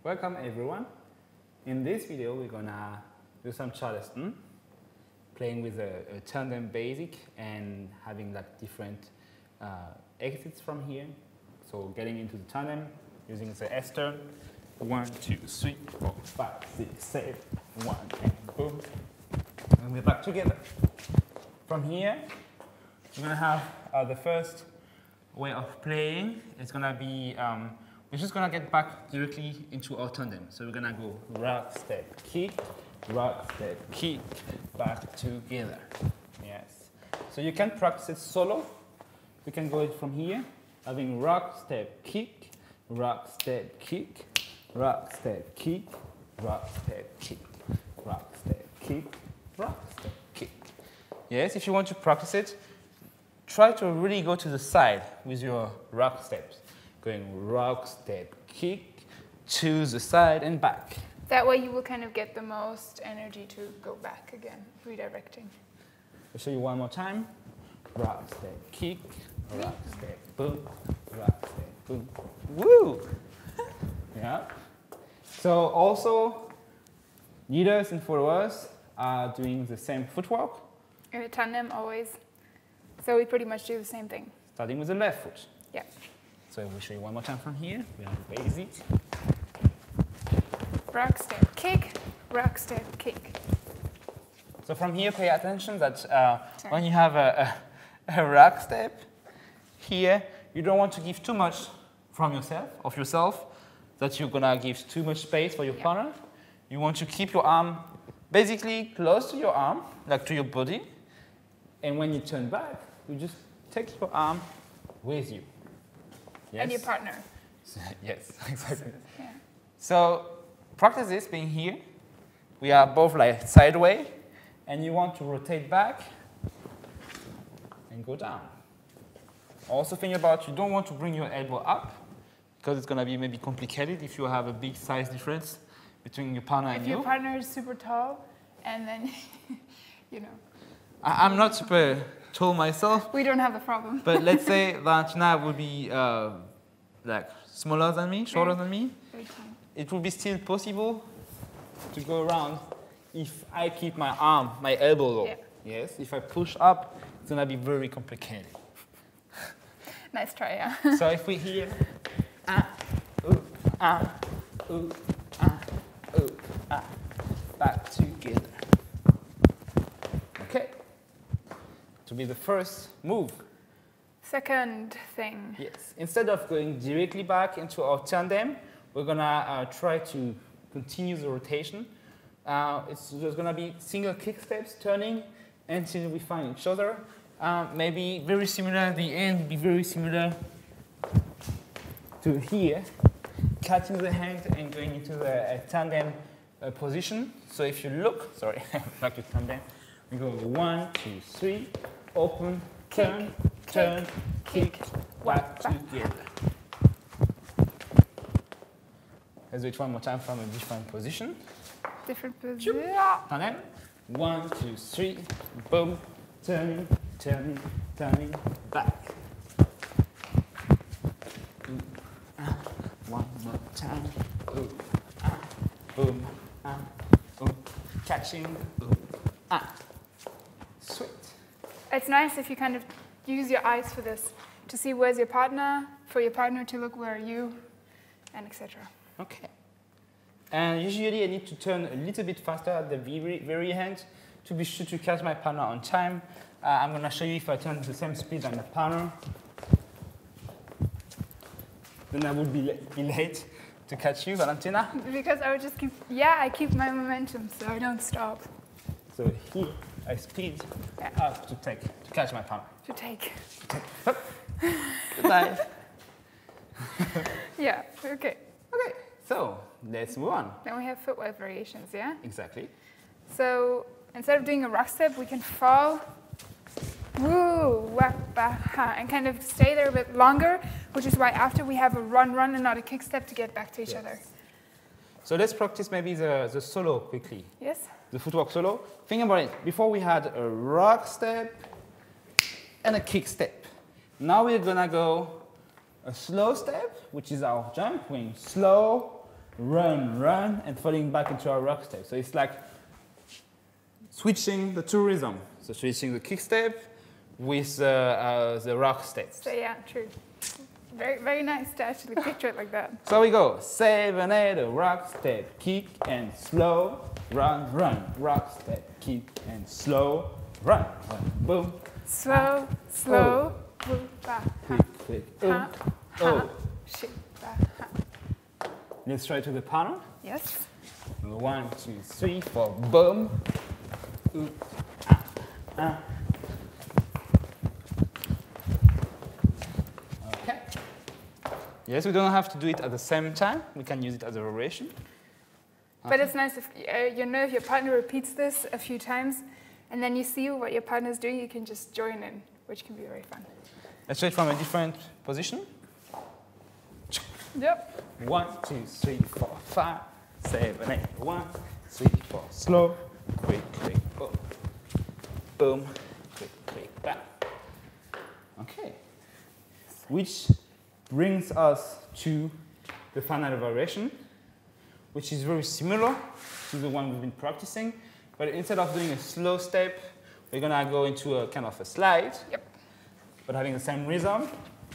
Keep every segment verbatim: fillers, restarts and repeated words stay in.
Welcome everyone. In this video we're gonna do some charleston, playing with a, a tandem basic and having like different uh, exits from here. So getting into the tandem using the S turn. One, two, three, four, five, six, seven, one, and boom. And we're back together. From here, we're gonna have uh, the first way of playing. It's gonna be um, we're just gonna get back directly into our tandem. So we're gonna go rock, step, kick, rock, step, kick, back together. Yes. So you can practice it solo. You can go from here, having rock, step, kick, rock, step, kick, rock, step, kick, rock, step, kick, rock, step, kick, rock, step, kick. Yes, if you want to practice it, try to really go to the side with your rock steps. Going rock, step, kick, to the side and back. That way you will kind of get the most energy to go back again, redirecting. I'll show you one more time. Rock, step, kick, rock, step, boom, rock, step, boom. Woo! Yeah. So also, leaders and followers are doing the same footwork. In a tandem always. So we pretty much do the same thing. Starting with the left foot. Yeah. So we'll show you one more time from here. We have the basic. Rock, step, kick, rock, step, kick. So from here, pay attention that uh, when you have a, a, a rock step here, you don't want to give too much from yourself, of yourself, that you're gonna give too much space for your yeah. partner. You want to keep your arm basically close to your arm, like to your body. And when you turn back, you just take your arm with you. Yes? And your partner. Yes, exactly. Yeah. So practice this being here. We are both like sideways, and you want to rotate back and go down. Also think about you don't want to bring your elbow up because it's going to be maybe complicated if you have a big size difference between your partner if and you. If you. your partner is super tall, and then, you know. I, I'm not super tall myself. We don't have a problem. But let's say Valentina would be uh, like smaller than me, shorter Very, than me. very tall. It would be still possible to go around if I keep my arm, my elbow low. Yeah. Yes, if I push up, it's going to be very complicated. Nice try, yeah. So if we hear, ah, ooh, ah, ooh, ah, ooh, ah, back together. Okay. To be the first move. Second thing. Yes. Instead of going directly back into our tandem, we're gonna uh, try to continue the rotation. Uh, it's just gonna be single kick steps, turning until we find each other. Uh, maybe very similar. The end will be very similar to here, catching the hand and going into the uh, tandem uh, position. So if you look, sorry, back to tandem. We go one, two, three, open, kick, turn, turn, kick, kick, back, back together. Let's do it one more time from a different position. Different position. Tandem. One, two, three, boom, turning, turning, turning, back. Ooh, ah, one more time. Ooh, ah, boom, ah, boom, catching, ooh, ah. Sweet. It's nice if you kind of use your eyes for this, to see where's your partner, for your partner to look where are you, and et cetera. Okay. And usually I need to turn a little bit faster at the very, very end to be sure to catch my partner on time. Uh, I'm going to show you if I turn the same speed than the partner, then I would be, la be late to catch you, Valentina. Because I would just keep, yeah, I keep my momentum, so I don't stop. So here, I speed yeah. up to take, to catch my partner. To take. To take. Up. Good night. Yeah, okay. Okay, so let's move on. Then we have footwork variations, yeah? Exactly. So instead of doing a rock step, we can fall, woo, whack, bah, ha, and kind of stay there a bit longer, which is why after we have a run, run, and not a kick step to get back to each yes. other. So let's practice maybe the, the solo quickly. Yes? The footwork solo. Think about it. Before we had a rock step and a kick step. Now we're gonna go a slow step, which is our jump, going slow run, run, and falling back into our rock step. So it's like switching the two rhythms. So switching the kick step with uh, uh, the rock step. So yeah, true. Very, very nice to actually picture it like that. So we go seven, eight, rock step, kick and slow, run, run, rock step, kick and slow, run, run, boom. Slow, slow, boom, ba, ha, Quick, quick, oh, ha, oh. ha, shi, ba, ha. Let's try to the panel. Yes. One, two, three, four, boom. Ooh, ah, ah. Okay. Yes, we don't have to do it at the same time. We can use it as a variation. But it's nice if uh, you know if your partner repeats this a few times, and then you see what your partner is doing, you can just join in, which can be very fun. Let's try it from a different position. Yep. One, two, three, four, five, seven, eight. One, three, four. Slow, quick, quick, boom, boom, quick, quick, bam. Okay. Which brings us to the final variation, which is very similar to the one we've been practicing, but instead of doing a slow step, we're gonna go into a kind of a slide, Yep. but having the same rhythm.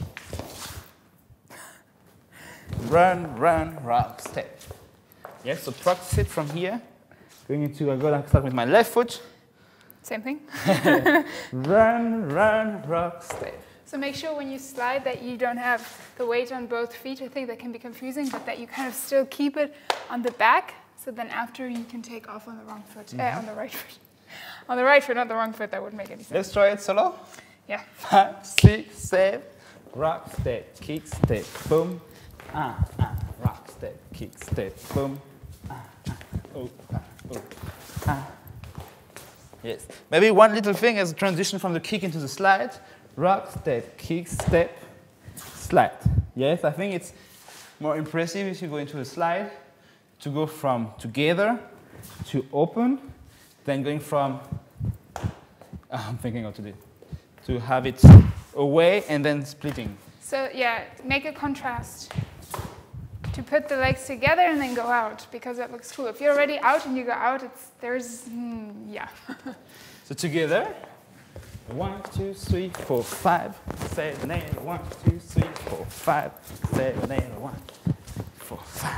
Run, run, rock, step. Yes, so practice it from here. Going into, I'm gonna start with my left foot. Same thing. Run, run, rock, step. So make sure when you slide that you don't have the weight on both feet. I think that can be confusing, but that you kind of still keep it on the back. So then after you can take off on the wrong foot, mm-hmm. uh, on the right foot. On the right foot, not the wrong foot. That wouldn't make any sense. Let's try it solo. Yeah. Five, six, seven. Rock, step, kick, step, boom. Ah, ah, rock, step, kick, step, boom. Ah, ah, oh, ah, oh, ah. Yes. Maybe one little thing as a transition from the kick into the slide. Rock, step, kick, step, slide. Yes, I think it's more impressive if you go into a slide to go from together to open, then going from, oh, I'm thinking what to do, to have it away and then splitting. So yeah, make a contrast. To put the legs together and then go out, because that looks cool. If you're already out and you go out, it's there's, mm, yeah. So together, one, two, three, four, five, seven, eight, one, two, three, four, five, seven, eight, one, four, five.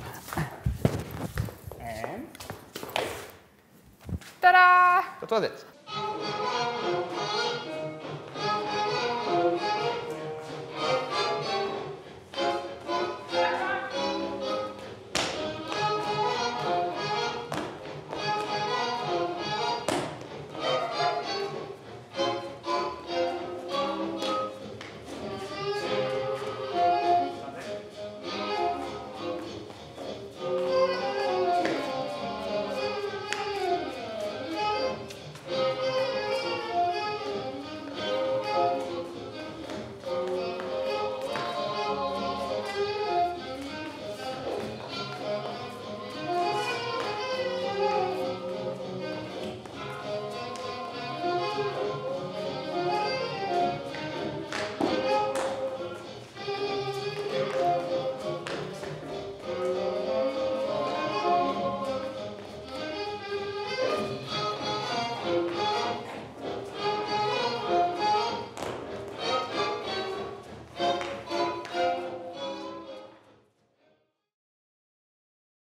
And Ta-da! that was it.